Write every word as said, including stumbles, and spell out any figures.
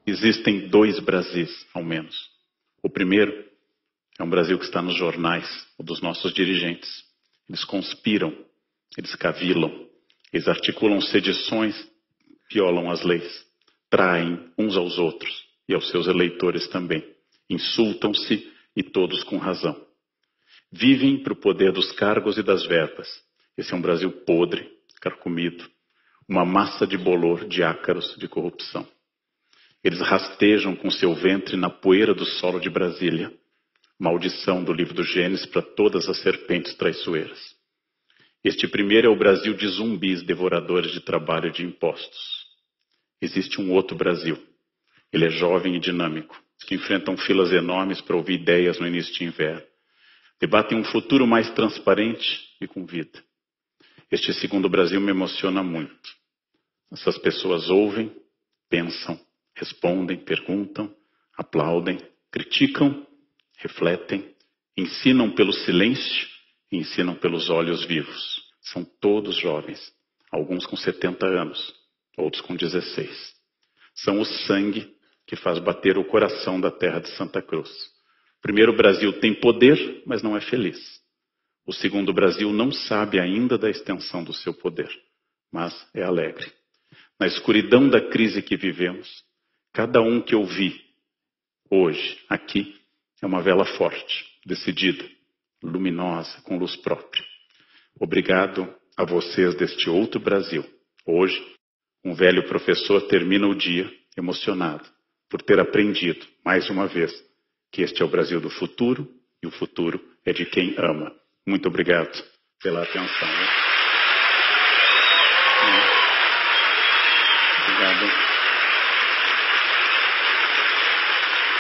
existem dois Brasis, ao menos. O primeiro é um Brasil que está nos jornais, o dos nossos dirigentes. Eles conspiram, eles cavilam, eles articulam sedições, violam as leis, traem uns aos outros e aos seus eleitores também. Insultam-se e todos com razão. Vivem para o poder dos cargos e das verbas. Esse é um Brasil podre, carcomido, uma massa de bolor, de ácaros, de corrupção. Eles rastejam com seu ventre na poeira do solo de Brasília. Maldição do livro do Gênesis para todas as serpentes traiçoeiras. Este primeiro é o Brasil de zumbis devoradores de trabalho e de impostos. Existe um outro Brasil. Ele é jovem e dinâmico, que enfrentam filas enormes para ouvir ideias no início de inverno. Debatem um futuro mais transparente e com vida. Este segundo Brasil me emociona muito. Essas pessoas ouvem, pensam, respondem, perguntam, aplaudem, criticam, refletem, ensinam pelo silêncio e ensinam pelos olhos vivos. São todos jovens, alguns com setenta anos, outros com dezesseis. São o sangue que faz bater o coração da terra de Santa Cruz. O primeiro Brasil tem poder, mas não é feliz. O segundo Brasil não sabe ainda da extensão do seu poder, mas é alegre. Na escuridão da crise que vivemos, cada um que eu vi hoje, aqui, é uma vela forte, decidida, luminosa, com luz própria. Obrigado a vocês deste outro Brasil. Hoje, um velho professor termina o dia emocionado por ter aprendido, mais uma vez, que este é o Brasil do futuro e o futuro é de quem ama. Muito obrigado pela atenção. Obrigado.